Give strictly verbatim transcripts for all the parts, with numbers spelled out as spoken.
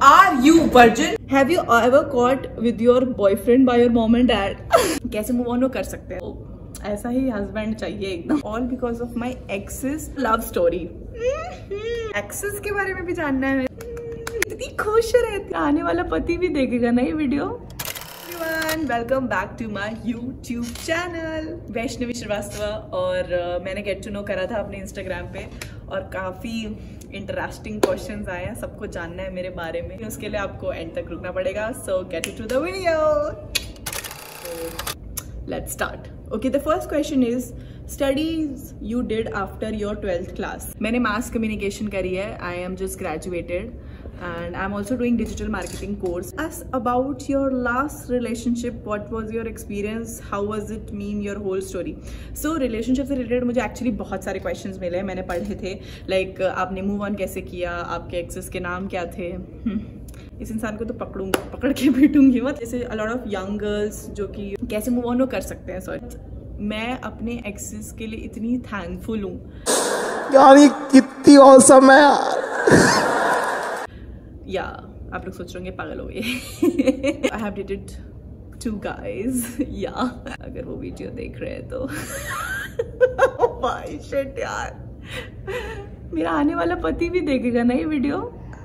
Are you virgin? Have you ever caught with your boyfriend by your mom and dad? कैसे move on कर सकते हैं? oh, ऐसा ही husband चाहिए एकदम. All because of my ex's love story. Ex's के बारे में भी जानना है. इतनी खुश रहती, आने वाला पति भी देखेगा ना ये video. Welcome back to my YouTube channel. Vaishnavi Srivastava. और uh, मैंने गेट टू नो करा था अपने इंस्टाग्राम पे और काफ़ी इंटरेस्टिंग क्वेश्चंस आए हैं. सबको जानना है मेरे बारे में, उसके लिए आपको एंड तक रुकना पड़ेगा. So get it to the video. Let's start. Okay, the first question is studies you did after your twelfth class. मैंने मास कम्युनिकेशन करी है. I am just graduated and I'm also doing digital marketing course. Ask about your last relationship. What was your experience? How was it? Mean your whole story. So relationship से related मुझे actually बहुत सारे questions मिले हैं. मैंने पढ़े थे like आपने move on कैसे किया, आपके exes के नाम क्या थे. इस इंसान को तो पकड़ूंगी, पकड़ के पीटूंगी मत. जैसे a lot of young girls जो कि कैसे move on कर सकते हैं. सॉरी, मैं अपने exes के लिए इतनी thankful हूँ यार. ये कितनी awesome है यार. या yeah, आप लोग सोच रहे होंगे पागल हो गए. I have dated two guys. या अगर वो वीडियो देख रहे हैं तो भाई शिट यार, मेरा आने वाला पति भी देखेगा ना ये video.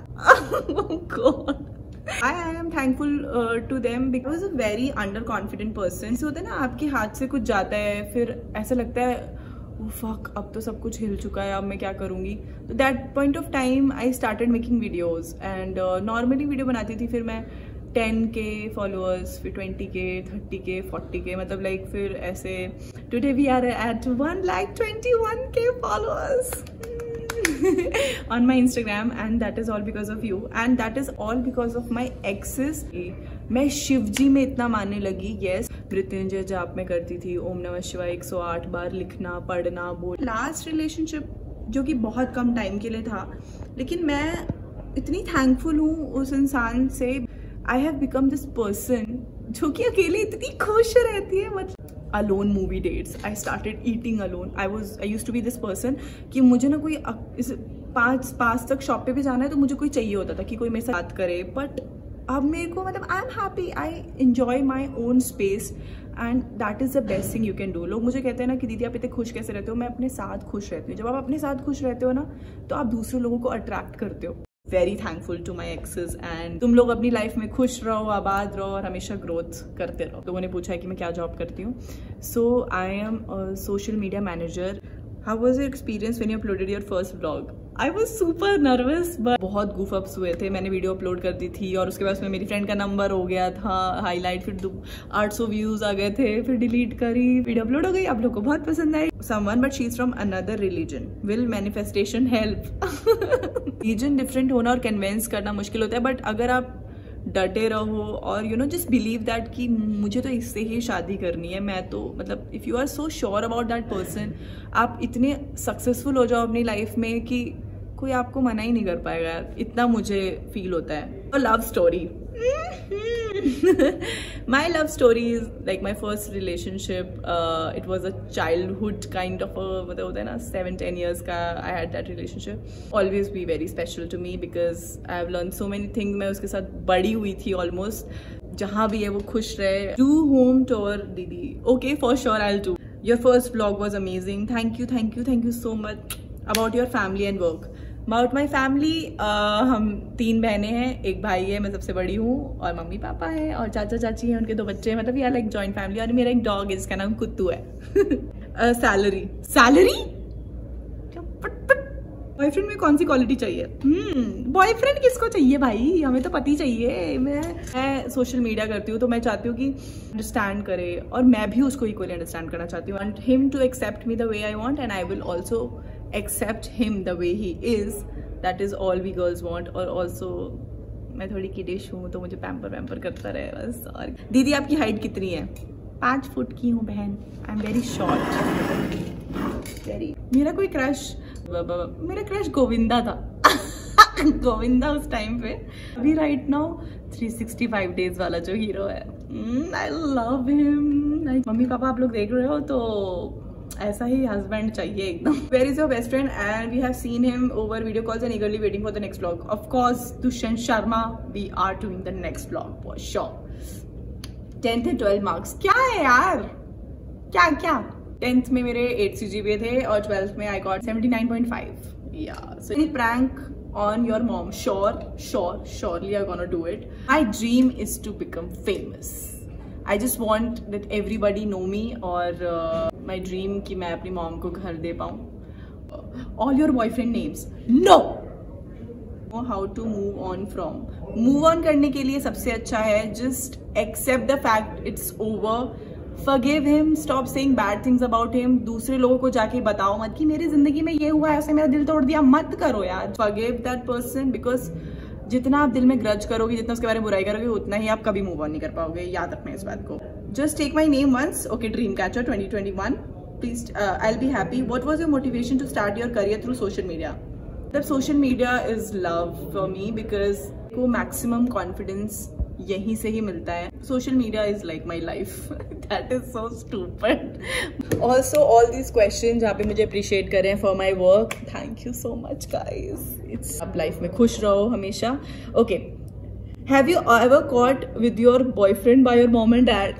God, I am thankful uh, to them because I was a very underconfident person. So होता है ना, आपके हाथ से कुछ जाता है, फिर ऐसा लगता है फक, अब तो सब कुछ हिल चुका है, अब मैं क्या करूँगी. तो that point of time I started making videos and normally video बनाती थी. फिर मैं टेन के फॉलोअर्स, फिर ट्वेंटी के, थर्टी के, फोर्टी के, मतलब लाइक फिर ऐसे today we are at one like twenty one K followers on my Instagram, and that is all because of you, and that is all because of my exes. मैं शिव जी में इतना मानने लगी. yes, मृत्युंजय जाप में करती थी ओम नमः शिवाय एक सौ आठ बार लिखना, पढ़ना, बोल. लास्ट रिलेशनशिप जो कि बहुत कम टाइम के लिए था, लेकिन मैं इतनी थैंकफुल हूँ उस इंसान से. I have become this person जो कि अकेले इतनी खुश रहती है. मतलब alone movie dates. I started eating alone. I was I used to be this person कि मुझे ना कोई इस पाँच पाँच तक शॉप पे भी जाना है तो मुझे कोई चाहिए होता था कि कोई मेरे साथ बात करे. बट अब मेरे को मतलब I am happy. I enjoy my own space and that is the best thing you can do. लोग मुझे कहते हैं ना कि दीदी आप इतने खुश कैसे रहते हो. मैं अपने साथ खुश रहती हूँ. जब आप अपने साथ खुश रहते हो ना, तो आप दूसरे लोगों को अट्रैक्ट करते हो. Very thankful to my exes. And तुम लोग अपनी लाइफ में खुश रहो, आबाद रहो और हमेशा ग्रोथ करते रहो. लोगों ने पूछा है कि मैं क्या जॉब करती हूँ. So I am social media manager. How was your experience when you uploaded your first vlog? I was super nervous, but बहुत गूफ अप्स हुए थे. मैंने वीडियो अपलोड कर दी थी और उसके बाद उसमें मेरी फ्रेंड का नंबर हो गया था हाईलाइट. फिर आठ सौ व्यूज आ गए थे, फिर डिलीट करी, वीडियो अपलोड हो गई. आप लोग को बहुत पसंद आई. Someone but she is from another religion. Will manifestation help? Religion different होना और कन्विंस करना मुश्किल होता है, बट अगर आप डटे रहो और you know just believe that कि मुझे तो इससे ही शादी करनी है, मैं तो मतलब if you are so sure about that person, आप इतने सक्सेसफुल हो जाओ अपनी लाइफ में कि कोई आपको मना ही नहीं कर पाएगा. इतना मुझे फील होता है. और love story, my love story is like my first relationship. Uh, it was a childhood kind of a, मतलब होता है ना, seven ten years का. I had that relationship. Always be very special to me because I have learned so many things. मैं उसके साथ बड़ी हुई थी almost. जहाँ भी है वो खुश रहे. Do home tour दीदी. Okay, for sure I'll do. Your first vlog was amazing. Thank you, thank you, thank you so much. About your family and work. About my family, uh, हम तीन बहनें हैं, एक भाई है, मैं सबसे बड़ी हूँ, और मम्मी पापा हैं और चाचा चाची हैं, उनके दो बच्चे हैं. मतलब यार लाइक जॉइंट फैमिली. और मेरा एक डॉग है जिसका नाम कुत्तू है. सैलरी सैलरी बॉयफ्रेंड में कौन सी क्वालिटी चाहिए? हम्म बॉयफ्रेंड किसको चाहिए भाई, हमें तो पति चाहिए. मैं मैं सोशल मीडिया करती हूँ तो मैं चाहती हूँ कि अंडरस्टैंड करे, और मैं भी उसको इक्वली अंडरस्टैंड करना चाहती हूँ. Want him to accept me the way I want and I will also accept him the way he is. That is all we girls want. और also मैं थोड़ी किडिश हूँ तो मुझे पैम्पर पैम्पर करता रहे बस. और दीदी आपकी हाइट कितनी है? पाँच फुट की हूँ बहन. I am very short. Very मेरा कोई क्रश, मेरा क्रश गोविंदा था. गोविंदा उस टाइम पे. अभी right now three sixty five days वाला जो हीरो है, I love him. Mummy papa आप लोग देख रहे हो तो ऐसा ही हस्बैंड चाहिए एकदम। Where is your best friend and we have seen him over video calls and eagerly waiting for the next vlog. Of course Dushyant Sharma, we are doing the next vlog for sure. Tenth and twelfth marks क्या है यार, क्या क्या tenth में मेरे eight C G P A थे और twelfth में I got seventy nine point five. Yeah so any prank on your mom? Sure, sure, surely I'm gonna do it. My dream is to become famous. I just want that everybody know me और uh, my dream कि मैं अपनी mom को घर दे पाऊँ। All your boyfriend names? No. Know how to move on from? Move on करने के लिए सबसे अच्छा है just accept the fact it's over. Forgive him, stop saying bad things about him. दूसरे लोगों को जाके बताओ मत कि मेरी जिंदगी में ये हुआ, ऐसे मेरा दिल तोड़ दिया, मत करो यार। Forgive that person because जितना आप दिल में ग्रज करोगे, जितना उसके बारे में बुराई करोगे, उतना ही आप कभी मूव ऑन नहीं कर पाओगे। याद रखना इस बात को। Just take my name once. Okay, Dreamcatcher twenty twenty-one. Please, uh, I'll be happy. What was your motivation to start your career through social media? The social media is love for me because को maximum confidence यहीं से ही मिलता है। Social media is like my life. That is so stupid. Also all these question जहाँ पे मुझे appreciate करें for my work, thank you so much guys. It's आप लाइफ में खुश रहो हमेशा। Okay, have you ever caught with your boyfriend by your mom and dad?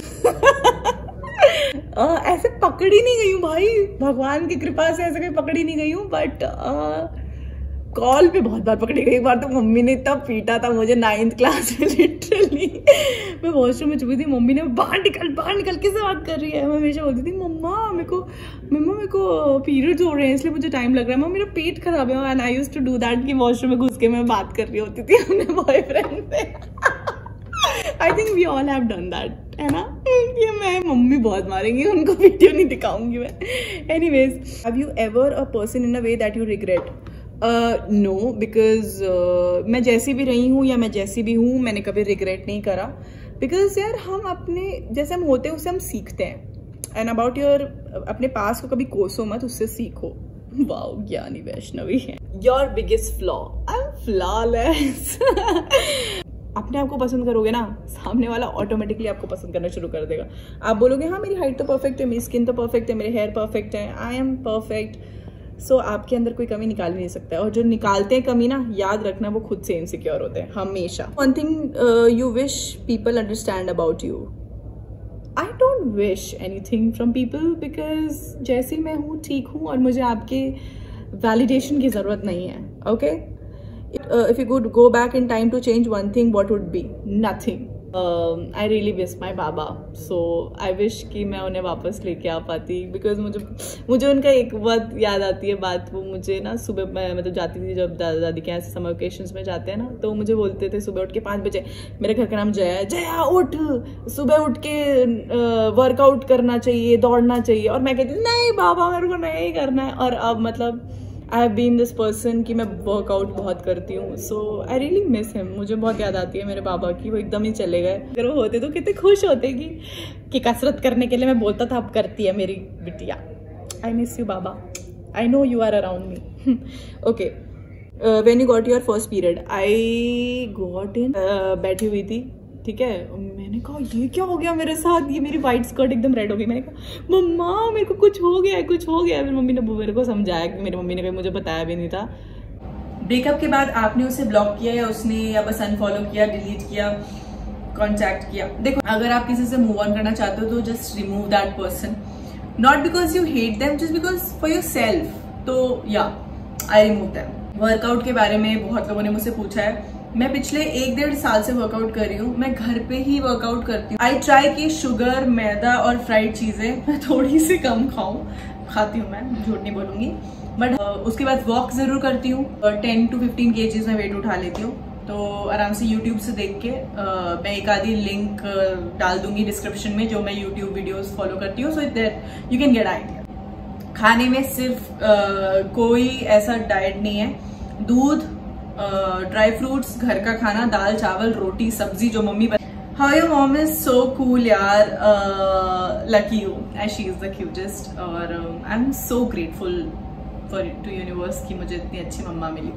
ऐसे पकड़ी नहीं गई हूँ भाई, भगवान की कृपा से ऐसे कोई पकड़ी नहीं गई हूँ, बट uh, कॉल पे बहुत बार पकड़ी गई। एक बार तो मम्मी ने इतना पीटा था मुझे नाइन्थ क्लास में, लिटरली मैं वॉशरूम में छुपी थी, मम्मी ने बाहर निकल बाहर निकल के से बात कर रही है। मैं हमेशा बोलती थी मम्मा मेरे को मम्मा मेरे को पीरियड्स हो रहे हैं इसलिए मुझे टाइम लग रहा है, मम्मा मेरा पेट खराब है। And I used to do that कि वॉशरूम में घुस के मैं बात कर रही होती थी अपने बॉयफ्रेंड से। I think we all have done that, है ना? ये मैं मम्मी बहुत मारेंगी, उनको वीडियो नहीं दिखाऊंगी मैं। Anyways, have you ever a person in a way that you regret? No, because मैं जैसी भी रही हूँ या मैं जैसी भी हूँ, मैंने कभी रिग्रेट नहीं करा। बिकॉज यार हम अपने जैसे हम होते हैं उससे हम सीखते हैं। एंड अबाउट योर अपने पास को कभी कोसो मत, उससे सीखो। वाओ, ज्ञानी वैष्णवी है। Your biggest flaw? I am flawless. अपने आप को पसंद करोगे ना, सामने वाला ऑटोमेटिकली आपको पसंद करना शुरू कर देगा। आप बोलोगे हाँ मेरी हाइट तो परफेक्ट है, मेरी स्किन तो परफेक्ट है, मेरे हेयर परफेक्ट है, I am perfect. So so, आपके अंदर कोई कमी निकाल नहीं सकता है। और जो निकालते हैं कमी ना, याद रखना वो खुद से इनसिक्योर होते हैं हमेशा। One thing you wish people understand about you? I don't wish anything from people because जैसी मैं हूँ ठीक हूँ और मुझे आपके वैलिडेशन की ज़रूरत नहीं है। Okay, if you could go back in time to change one thing, what would be? Nothing. I really miss my baba, so I wish कि मैं उन्हें वापस लेके आ पाती। बिकॉज मुझे मुझे उनका एक बहुत याद आती है बात। वो मुझे ना सुबह मैं मतलब जाती थी जब दादा दादी के यहाँ से समर वेकेशंस में जाते हैं ना, तो मुझे बोलते थे सुबह उठ के पाँच बजे, मेरे घर का नाम जया है, जया उठ, सुबह उठ के वर्कआउट uh, करना चाहिए, दौड़ना चाहिए। और मैं कहती नहीं बाबा मेरे को नहीं करना है। और अब मतलब I have been this person कि मैं वर्कआउट बहुत करती हूँ। So I really miss him. मुझे बहुत याद आती है मेरे बाबा की, वो एकदम ही चले गए। अगर वो होते तो कितने खुश होते कि, कि कसरत करने के लिए मैं बोलता था अब करती है मेरी बिटिया। I miss you baba, I know you are around me. Okay, when you got your first period? I got in, बैठी हुई थी, ठीक है, मैंने कहा ये क्या हो गया मेरे साथ, ये मेरी वाइट स्कर्ट एकदम रेड हो गई। मैंने कहा मम्मा मेरे को कुछ हो गया है, कुछ हो गया है। फिर मम्मी ने मेरे को समझाया कि मेरी मम्मी ने कहीं मुझे बताया भी नहीं था। ब्रेकअप के बाद आपने उसे ब्लॉक किया या उसने, या बस अनफॉलो किया, डिलीट किया, कॉन्टैक्ट किया? देखो, अगर आप किसी से मूव ऑन करना चाहते हो तो just remove that person, not because you hate them, just because for your self. तो yeah I remove them. Workout के बारे में बहुत लोगों ने मुझसे पूछा है। मैं पिछले एक डेढ़ साल से वर्कआउट कर रही हूँ। मैं घर पे ही वर्कआउट करती हूँ। आई ट्राई कि शुगर, मैदा और फ्राइड चीजें मैं थोड़ी सी कम खाऊं। खाती हूँ, मैं झूठ नहीं बोलूंगी, बट uh, उसके बाद वॉक जरूर करती हूँ। टेन टू फिफ्टीन केजीज में वेट उठा लेती हूँ। तो आराम से यूट्यूब से देख के uh, मैं एक आधी लिंक uh, डाल दूंगी डिस्क्रिप्शन में, जो मैं यूट्यूब वीडियोज फॉलो करती हूँ, so that you can get idea. खाने में सिर्फ uh, कोई ऐसा डाइट नहीं है। दूध, ड्राई फ्रूट्स, घर का खाना, दाल चावल रोटी सब्जी जो मम्मी बना। How your mom is so cool यार, lucky you, and she is the cutest. और I am so grateful for to universe कि मुझे इतनी अच्छी मम्मा मिली।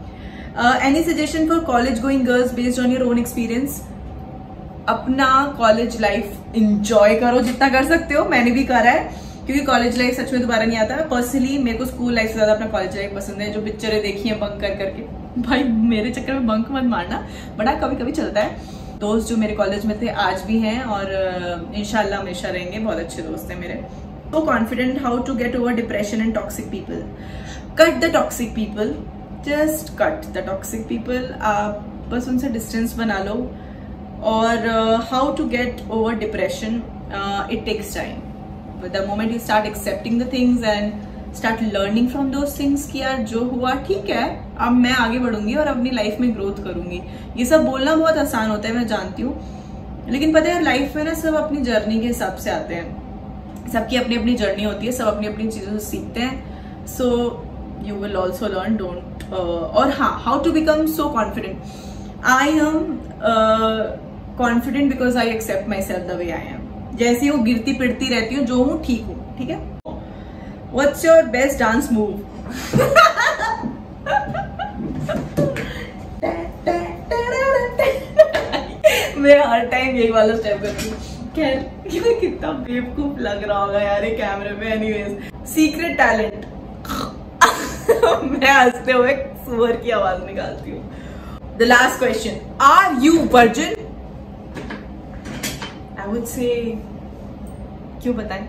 Any suggestion for college going girls based on your own experience? अपना college life enjoy करो जितना कर सकते हो, मैंने भी करा है। क्योंकि कॉलेज लाइफ सच में दोबारा नहीं आता। पर्सनली मेरे को स्कूल लाइफ से ज्यादा अपना कॉलेज लाइफ पसंद है। जो पिक्चरें देखी है बंक कर करके, भाई मेरे चक्कर में बंक मत मारना, बड़ा कभी कभी चलता है। दोस्त जो मेरे कॉलेज में थे आज भी हैं और इंशाल्लाह हमेशा रहेंगे, बहुत अच्छे दोस्त हैं मेरे। So confident how to get over depression and toxic people. Cut the toxic people. Just cut the toxic people. आप बस उनसे distance बना लो। और uh, how to get over depression? Uh, it takes time. But the moment you start accepting the things and start learning from those things कि यार जो हुआ ठीक है, अब मैं आगे बढ़ूंगी और अपनी लाइफ में ग्रोथ करूंगी। ये सब बोलना बहुत आसान होता है, मैं जानती हूँ, लेकिन पता है लाइफ में ना सब अपनी जर्नी के हिसाब से आते हैं। सबकी अपनी अपनी जर्नी होती है, सब अपनी अपनी चीजों से सीखते हैं। So you will also learn, don't. और हाँ, how to become so confident. I am confident because I accept my self the way I am. जैसी हूँ, गिरती पिटती रहती हूँ, जो हूँ ठीक हूँ, ठीक है। What's your best dance move? मैं हर टाइम यही वाला स्टेप करती हूँ। खैर, कितना बेवकूफ लग रहा होगा यार ये कैमरे पे। Anyways, secret talent. मैं हंसते हुए सुअर की आवाज निकालती हूँ। The last question, are you virgin? I would say क्यों बताएं।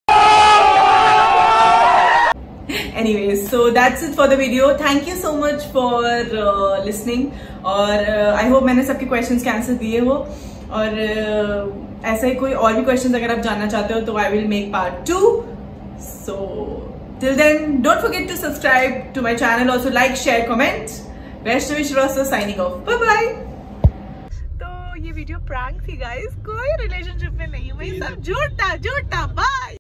Anyways, so that's it for the video. Thank you so much for uh, listening. और आई uh, होप मैंने सबके क्वेश्चंस के आंसर दिए हो। और uh, ऐसा ही कोई और भी क्वेश्चंस अगर आप जानना चाहते हो तो I will make part two. So till then don't forget to subscribe to my channel, also like, share, comment. Vaishnavi Srivastava signing off, bye bye. तो ये वीडियो प्रैंक थी गाइस, कोई रिलेशनशिप में नहीं हुई, सब झूठ था, झूठ था। बाय।